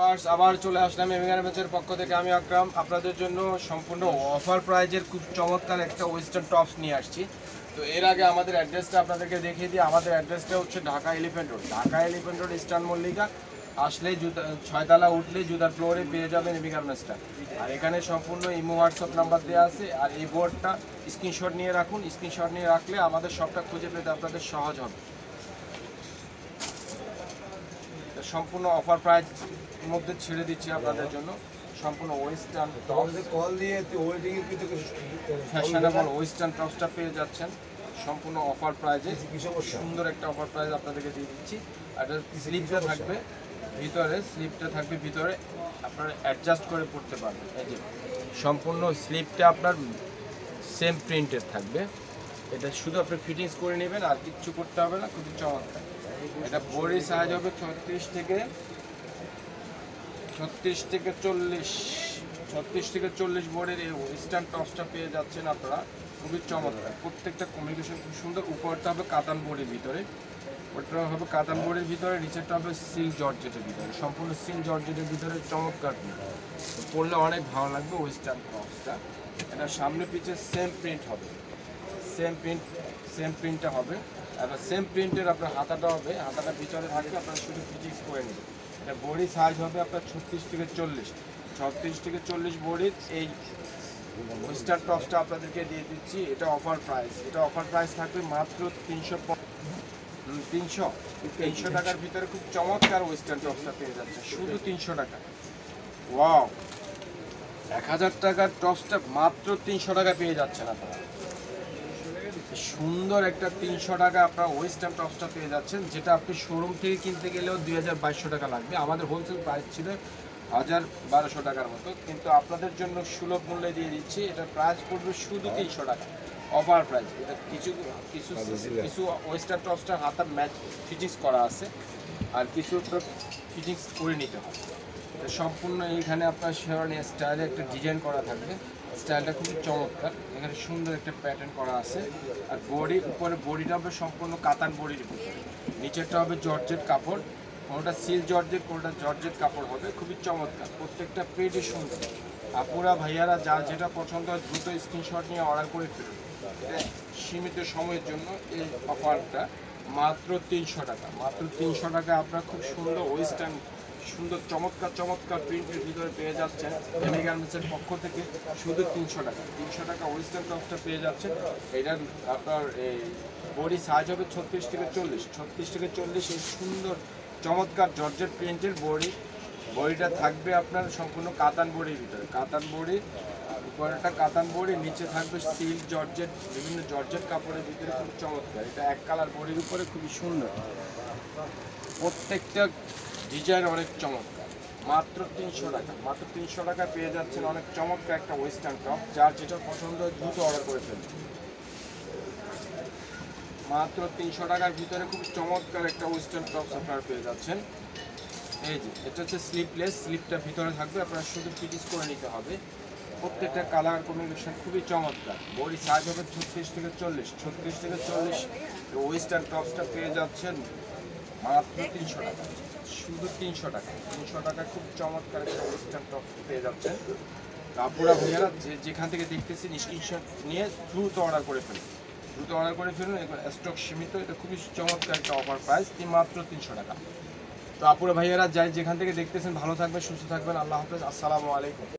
Viewers আবার চলে আসলাম MA গার্মেন্টসের পক্ষ থেকে। আমি আকরাম আপনাদের জন্য সম্পূর্ণ অফার প্রাইজের খুব চমৎকার একটা ওয়েস্টার্ন টপস নিয়ে আসছি। তো এর আগে আমাদের অ্যাড্রেসটা আপনাদেরকে দেখিয়ে দিই। আমাদের অ্যাড্রেসটা হচ্ছে Dhaka elephant road. Dhaka elephant road eastern Mallika আসলেই ছয়তলা উঠলেই জুতার ফ্লোরে পেয়ে যাবেন এমএ গার্মেন্টসটা। আর এখানে সম্পূর্ণ ইমো হোয়াটসঅ্যাপ নাম্বার দেওয়া আছে। আর এই বোর্ডটা স্ক্রিনশট নিয়ে রাখুন। স্ক্রিনশট নিয়ে রাখলে আমাদের শপটা খুঁজে পেতে আপনাদের সহজ হবে। সম্পূর্ণ অফার প্রাইস মধ্যে ছেড়ে দিচ্ছি আপনাদের জন্য। সম্পূর্ণ ওয়েস্টার্ন কল দিয়ে ফ্যাশনেবল ওয়েস্টার্ন টপসটা পেয়ে যাচ্ছেন সম্পূর্ণ অফার প্রাইজে। সুন্দর একটা অফার প্রাইস আপনাদেরকে দিয়ে দিচ্ছি। আর স্লিপটা থাকবে ভিতরে, ভিতরে আপনারা অ্যাডজাস্ট করে পড়তে পারবেন। এই যে সম্পূর্ণ স্লিপটা আপনার সেম প্রিন্টের থাকবে। এটা শুধু আপনি ফিটিংস করে নেবেন, আর কিচ্ছু করতে হবে না। খুবই চমৎকার। এটা বডির সাইজ হবে 36 থেকে 40 বডির এই ওয়েস্টার্ন টপসটা পেয়ে যাচ্ছেন আপনারা। খুবই চমৎকার। প্রত্যেকটা কমিউনিকেশন খুব সুন্দর। উপরটা হবে কাতান বডির ভিতরে, ওটা হবে কাতান বডির ভিতরে, নিচেরটা হবে সিল্ক জর্জেটের ভিতরে। সম্পূর্ণ সিল্ক জর্জেটের ভিতরে চমৎকার পরলে অনেক ভালো লাগবে ওয়েস্টার্ন টপসটা। এটা সামনে পিছে সেম প্রিন্ট হবে, সেম প্রিন্টটা হবে। এবার সেম প্রিন্টের আপনার হাতাটা হবে, হাতাটা ভিতরে থাকবে, আপনারা শুধু ফিটিংস করে নেবেন। এটা বডি সাইজ হবে আপনার 36 থেকে 40 বডির এই ওয়েস্টার্ন টপসটা আপনাদেরকে দিয়ে দিচ্ছি। এটা অফার প্রাইস থাকবে মাত্র 300 টাকার ভিতরে। খুব চমৎকার ওয়েস্টার্ন টপসটা পেয়ে যাচ্ছে শুধু 300 টাকা। ওয়াও, 1000 টাকার টপসটা মাত্র 300 টাকা পেয়ে যাচ্ছেন আপনারা। সুন্দর একটা 300 টাকা আপনারা ওয়েস্টার্ন টপসটা পেয়ে যাচ্ছেন, যেটা আপনি শোরুম থেকে কিনতে গেলেও 2200 টাকা লাগবে। আমাদের হোলসেল প্রাইস ছিল 1200 টাকার মতো, কিন্তু আপনাদের জন্য সুলভ মূল্যে দিয়ে দিচ্ছি। এটার প্রাইস পড়বে শুধু 300 টাকা, অফার প্রাইস। এটা কিছু ওয়েস্টার্ন টপসটার হাতার ম্যাচ ফিটিংস করা আছে, আর কিছু ফিটিংস করে নিতে হবে। এটা সম্পূর্ণ এইখানে আপনার শেরওয়ানি স্টাইলে একটা ডিজাইন করা থাকবে। স্টাইলটা খুবই চমৎকার। এখানে সুন্দর একটা প্যাটার্ন করা আছে। আর বডিটা হবে সম্পূর্ণ কাতান বডির ভিতরে, নিচেরটা হবে জর্জেট কাপড়, কোনোটা সিল্ক জর্জেট, কোনোটা জর্জেট কাপড় হবে। খুবই চমৎকার, প্রত্যেকটা পেজই সুন্দর। আপুরা ভাইয়ারা যার যেটা পছন্দ হয় দ্রুত স্ক্রিনশট নিয়ে অর্ডার করে ফেলুন। এটা সীমিত সময়ের জন্য এই অফারটা মাত্র 300 টাকা। মাত্র 300 টাকা আপনার খুব সুন্দর ওয়েস্টার্ন চমৎকার প্রিন্টের ভিতরে পেয়ে যাচ্ছেন এমএ গার্মেন্টসের পক্ষ থেকে। শুধু 300 টাকা ওয়েস্টার্ন টপসটা পেয়ে যাচ্ছেন। এটার আপনার এই বডি সাইজ হবে 36 থেকে 40 এই সুন্দর চমৎকার জর্জেট প্রিন্টের বডিটা থাকবে আপনার সম্পূর্ণ কাতান বডির ভিতরে। কাতান বডি, উপরেটা কাতান বডি, নিচে থাকবে সিল্ক জর্জেট, বিভিন্ন জর্জেট কাপড়ের ভিতরে। খুব চমৎকার। এটা এক কালার বডির উপরে খুবই সুন্দর। প্রত্যেকটা ডিজাইন অনেক চমৎকার। মাত্র 300 টাকা পেয়ে যাচ্ছেন অনেক চমৎকার একটা ওয়েস্টার্ন টপ। যার যেটা পছন্দ হয় দ্রুত অর্ডার করে ফেলুন। মাত্র 300 টাকার ভিতরে খুব চমৎকার একটা ওয়েস্টার্ন টপস আপনারা পেয়ে যাচ্ছেন। এই যে এটা হচ্ছে স্লিপলেস, স্লিপটা ভিতরে থাকবে, আপনারা শুধু ফিটিংস করে নিতে হবে। প্রত্যেকটা কালার কম্বিনেশন খুবই চমৎকার। বডি সাইজ হবে 36 থেকে 40 ওয়েস্টার্ন টপসটা পেয়ে যাচ্ছেন মাত্র 300 টাকা, শুধু 300 টাকা। খুব চমৎকার একটা ওয়েস্টার্ন টপস পেয়ে যাচ্ছেন। আপুরা ভাইয়ারা যেখান থেকে দেখতেছেন স্ক্রিনশট নিয়ে দ্রুত অর্ডার করে ফেলুন। এবার স্টক সীমিত। এটা খুবই চমৎকার একটা অফার প্রাইস, মাত্র 300 টাকা। তো আপুরা ভাইয়ারা যেখান থেকে দেখতেছেন ভালো থাকবেন, সুস্থ থাকবেন। আল্লাহ হাফেজ, আসসালামু আলাইকুম।